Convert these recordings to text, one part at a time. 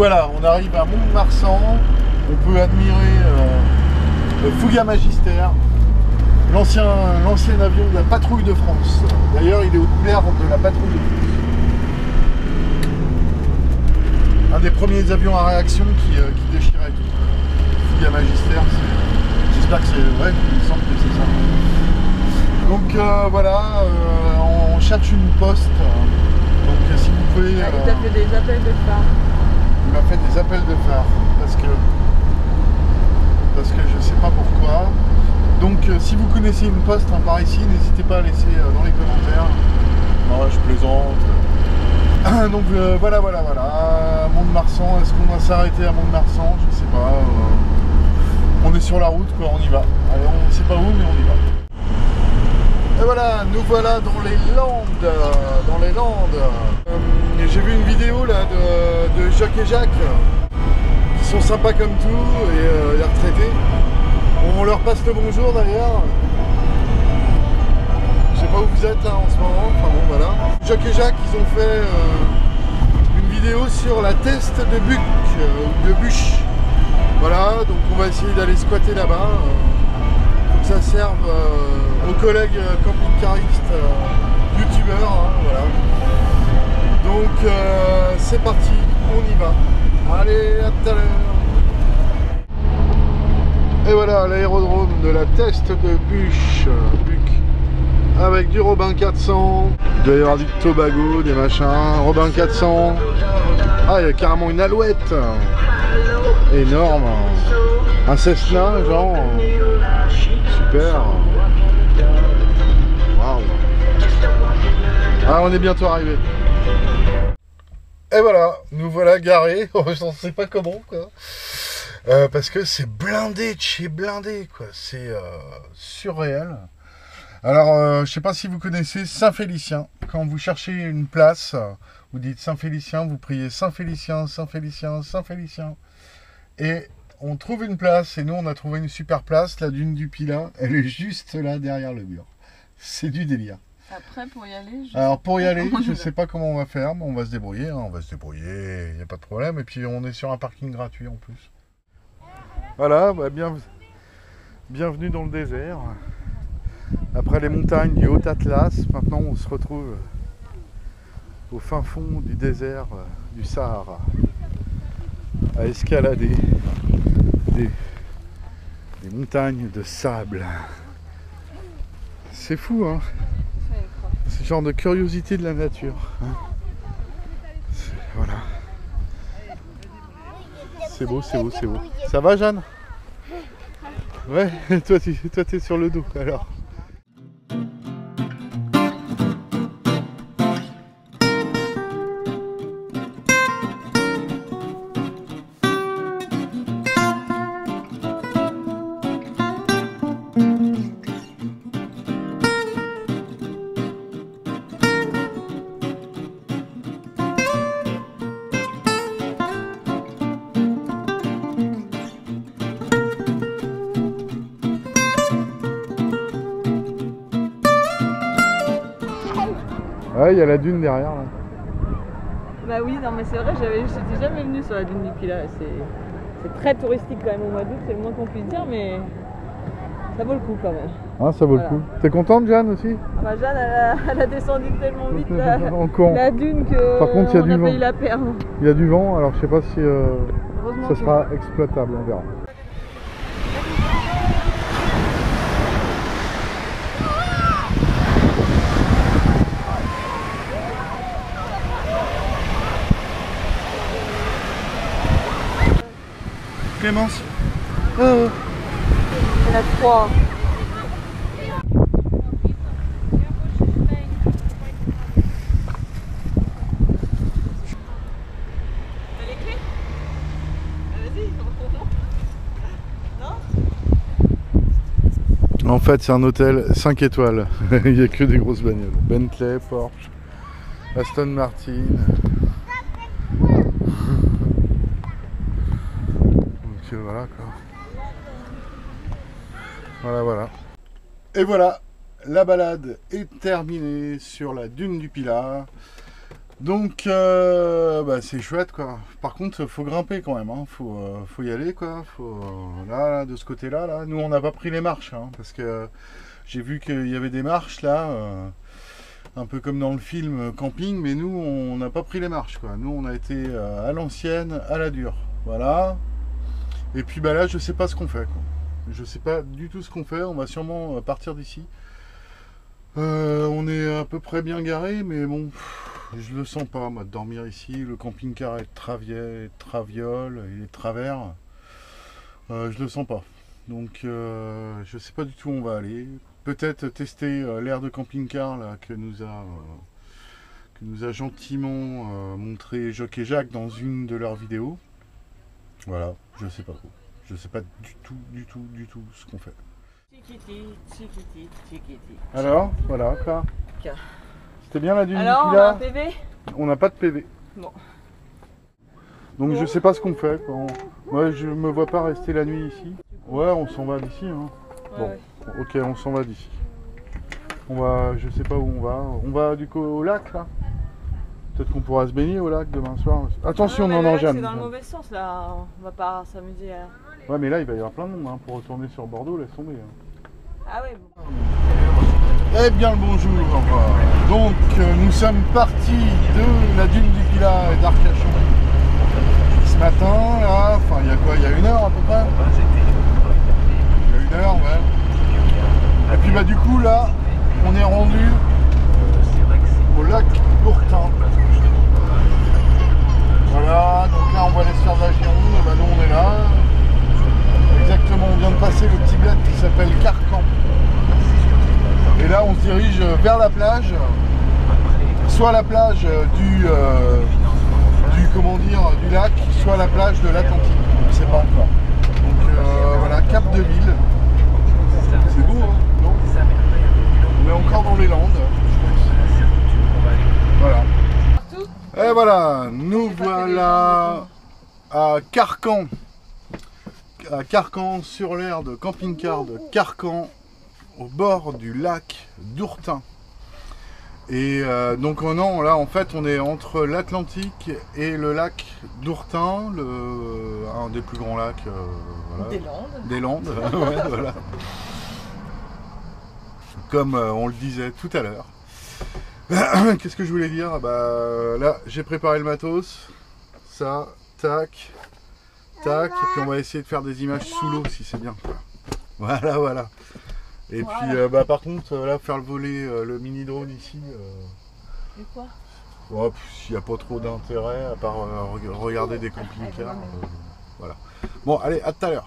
voilà, on arrive à Mont-de-Marsan. On peut admirer le Fouga Magister, l'ancien avion de la patrouille de France. D'ailleurs, il est aux couleurs de la patrouille de France. Un des premiers avions à réaction qui déchirait tout. Fouga Magister, j'espère que c'est vrai, il me semble que c'est ça. Donc voilà, on cherche une poste. Donc si vous pouvez... Il t'a fait des appels de phare. Il m'a fait des appels de phare parce que je sais pas pourquoi. Donc si vous connaissez une poste par ici, n'hésitez pas à laisser dans les commentaires. Non, je plaisante. Donc voilà. Mont-de-Marsan, est-ce qu'on va s'arrêter à Mont-de-Marsan? Je sais pas. On est sur la route, quoi, on y va. Alors, on ne sait pas où, mais on y va. Et voilà, nous voilà dans les Landes. J'ai vu une vidéo là de Jacques et Jacques qui sont sympas comme tout et les retraités. On leur passe le bonjour d'ailleurs. Je sais pas où vous êtes là en ce moment. Enfin bon, voilà. Jacques et Jacques, ils ont fait une vidéo sur la teste de Buc, de Bûche. Voilà, donc on va essayer d'aller squatter là-bas. Faut que ça serve aux collègues camping-caristes, youtubeurs, hein, voilà. Donc c'est parti, on y va. Allez, à tout à l'heure. Et voilà l'aérodrome de la teste de Bûche, Buc, avec du Robin 400. Il doit y avoir du Tobago, des machins. Robin 400. Ah, il y a carrément une Alouette. Énorme. Un Cessna, genre. Super. Waouh. Ah, on est bientôt arrivé. Et voilà, nous voilà garés. Je ne sais pas comment, quoi. Parce que c'est blindé de chez blindé, quoi. C'est surréel. Alors, je sais pas si vous connaissez Saint-Félicien. Quand vous cherchez une place, vous dites Saint-Félicien, vous priez Saint-Félicien, Saint-Félicien, Saint-Félicien. Et on trouve une place, et nous on a trouvé une super place, la dune du Pilat. Elle est juste là derrière le mur. C'est du délire. Après, pour y aller, je sais pas comment on va faire, mais on va se débrouiller, hein. On va se débrouiller, il n'y a pas de problème. Et puis on est sur un parking gratuit en plus. Voilà, bah, bienvenue dans le désert. Après les montagnes du Haut-Atlas, maintenant on se retrouve au fin fond du désert du Sahara, à escalader des montagnes de sable. C'est fou, hein? C'est le genre de curiosité de la nature, hein. Voilà. C'est beau, c'est beau, c'est beau. Ça va, Jeanne? Ouais, toi t'es sur le dos, alors. Ouais, il y a la dune derrière là. Bah oui, non mais c'est vrai, j'étais jamais venu sur la dune du Pilat. C'est très touristique quand même au mois d'août, c'est le moins qu'on puisse dire, mais ça vaut le coup quand même. Ah, ça vaut le coup. T'es contente, Jeanne, aussi? Ah bah Jeanne, elle a descendu tellement vite la dune que par contre, il y a du vent. failli la perdre. Il y a du vent, alors je sais pas si ça sera exploitable, on verra. Clémence. Il y en a 3. T'as les clés? Vas-y, non? En fait, c'est un hôtel 5 étoiles. Il n'y a que des grosses bagnoles. Bentley, Porsche, Aston Martin. Voilà quoi. Voilà. Et voilà, la balade est terminée sur la dune du Pilat. Donc bah, c'est chouette quoi. Par contre faut grimper quand même, hein. Faut y aller quoi. Là, de ce côté là, nous on n'a pas pris les marches hein, parce que j'ai vu qu'il y avait des marches là, un peu comme dans le film camping, mais nous on n'a pas pris les marches quoi. Nous on a été à l'ancienne, à la dure. Voilà. Et puis bah là je sais pas ce qu'on fait quoi. Je sais pas du tout ce qu'on fait, on va sûrement partir d'ici. On est à peu près bien garé, mais bon, je le sens pas moi de dormir ici. Le camping-car est traviole, il est de travers. Je le sens pas. Donc je sais pas du tout où on va aller. Peut-être tester l'aire de camping-car là que nous a gentiment montré Jock et Jacques dans une de leurs vidéos. Voilà, je sais pas trop. Je sais pas du tout ce qu'on fait. Alors, voilà, quoi. C'était bien la dune du Alors, on a Pilat. un PV? On n'a pas de PV. Bon. Donc je sais pas ce qu'on fait. Quoi. Moi, je me vois pas rester la nuit ici. Ouais, on s'en va d'ici. Hein. Bon, Ouais. ok, on s'en va d'ici. On va, je sais pas où on va. On va du coup au lac là. Peut-être qu'on pourra se baigner au lac demain soir. Attention, Ah, on en c'est jamais. dans le mauvais sens là, on va pas s'amuser à... Ouais, mais là il va y avoir plein de monde hein, pour retourner sur Bordeaux, laisse tomber. Hein. Ah ouais, bon. Eh bien le bonjour. Donc nous sommes partis de la dune du Pilat et d'Arcachon ce matin là. Enfin il y a quoi? Il y a 1 heure à peu près. Il y a 1 heure, ouais. Et puis bah du coup là on est rendu au lac Dourtin. Voilà, donc là on va aller se faire de la Gironde, et bah nous on est là. Exactement, on vient de passer le petit bled qui s'appelle Carcan. Et là on se dirige vers la plage, soit la plage du lac, soit la plage de l'Atlantique. On ne sait pas encore. Donc voilà, Cap de Ville. C'est beau hein, non? On est encore dans les Landes. Voilà. Et voilà, nous voilà à Carcan. À Carcan, sur l'aire de camping-car de Carcan, au bord du lac Dourtin. Et donc non, là en fait on est entre l'Atlantique et le lac Dourtin, un des plus grands lacs voilà, des Landes. Ouais, voilà. Comme on le disait tout à l'heure. Qu'est-ce que je voulais dire? Bah là j'ai préparé le matos, ça, tac, tac, et puis on va essayer de faire des images sous l'eau si c'est bien. Voilà, voilà. Et puis bah par contre là faire voler le mini drone ici. Et quoi? Ouais, s'il n'y a pas trop d'intérêt à part regarder des camping-cars. Voilà. Bon allez, à tout à l'heure.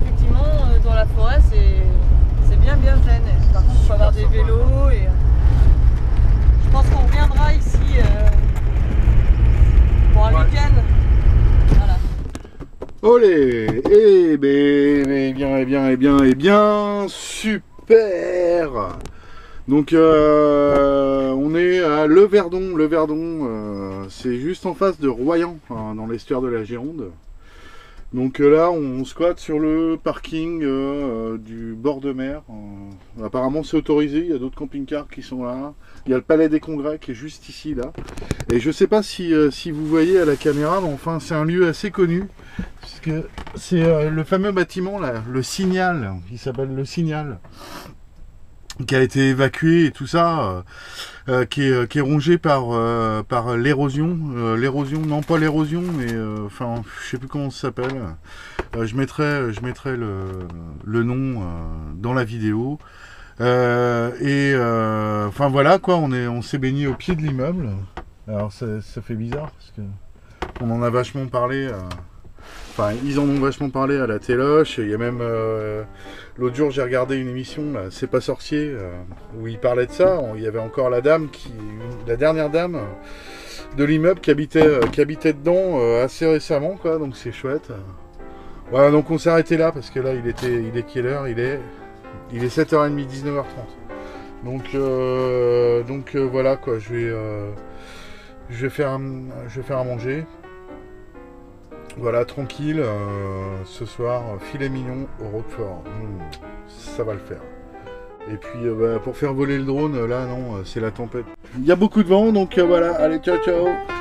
Dans la forêt, c'est bien zen. Par contre, il faut avoir des vélos et pense qu'on reviendra ici pour un week-end. Voilà. Olé. Eh bien, super. Donc on est à Le Verdon. Le Verdon, c'est juste en face de Royan, dans l'estuaire de la Gironde. Donc là, on squatte sur le parking du bord de mer. Apparemment, c'est autorisé. Il y a d'autres camping-cars qui sont là. Il y a le Palais des Congrès qui est juste ici, là. Et je sais pas si vous voyez à la caméra, mais enfin, c'est un lieu assez connu. Parce que c'est le fameux bâtiment, là, le Signal. Il s'appelle le Signal. Qui a été évacué et tout ça, qui est rongé par l'érosion. L'érosion, non pas l'érosion, mais enfin, je sais plus comment ça s'appelle. Je mettrai le nom dans la vidéo. Enfin voilà quoi, on s'est baigné au pied de l'immeuble. Alors ça fait bizarre parce que on en a vachement parlé. Enfin, ils en ont vachement parlé à la téloche. Il y a même l'autre jour, j'ai regardé une émission, là, C'est pas sorcier, où ils parlaient de ça. Il y avait encore la dernière dame de l'immeuble qui habitait dedans assez récemment, quoi. Donc c'est chouette. Voilà, donc on s'est arrêté là parce que là, il est quelle heure? Il est 7h30, 19h30. Donc voilà quoi. Je vais faire à manger. Voilà, tranquille, ce soir, filet mignon au roquefort. Ça va le faire. Et puis, pour faire voler le drone, là, non, c'est la tempête. Il y a beaucoup de vent, donc voilà, allez, ciao, ciao.